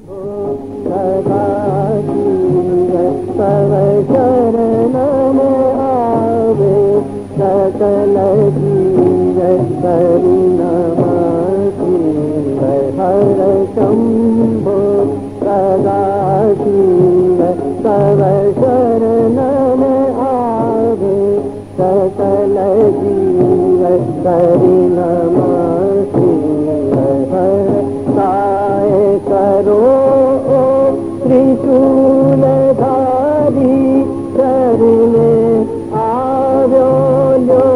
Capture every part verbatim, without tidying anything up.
सदा तव शरण में आवे सकल जीव करुणामयी हर शंभो सदा शिव तव शरण में आवे सकल जीव करुणामयी हर काय करो त्रिशूलधारी करने आव्यो लो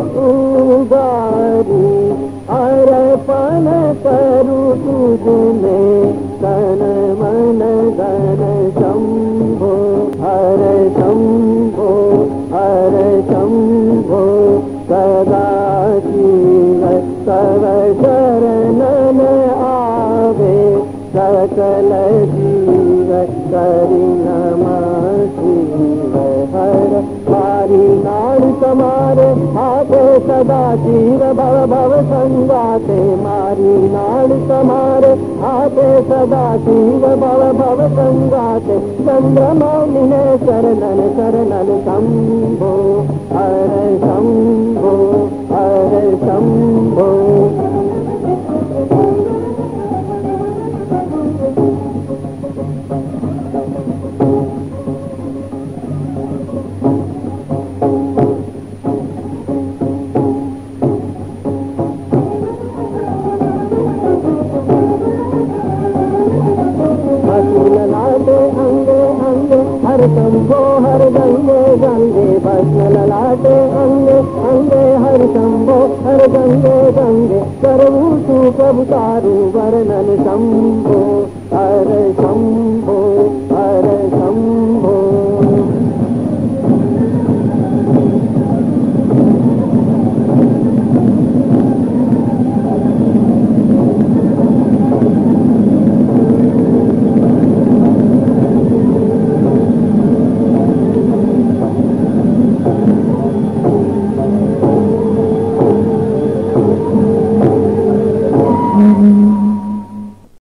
उगारी अर्पण करू तुझने तन मन धन शंभो हर शंभो हर शंभो सदा शिव तव शरण में आवे सकल जीव करुणामयी हर मारी नाड़ तुम्हारे हाथे सदा शिव भव भव संगाते मारी नाड़ तुम्हारे हाथे सदा शिव भव भव संगाते चंद्रमौलि ने शरणन शरणन शंभो हर शंभो हर शंभो हर शंभो हर गंगे गंगे भस्म ललाटे अंगे अंगे हर शंभो हर गंगे गंगे करऊ तू प्रभु तारू वर्णन शंभो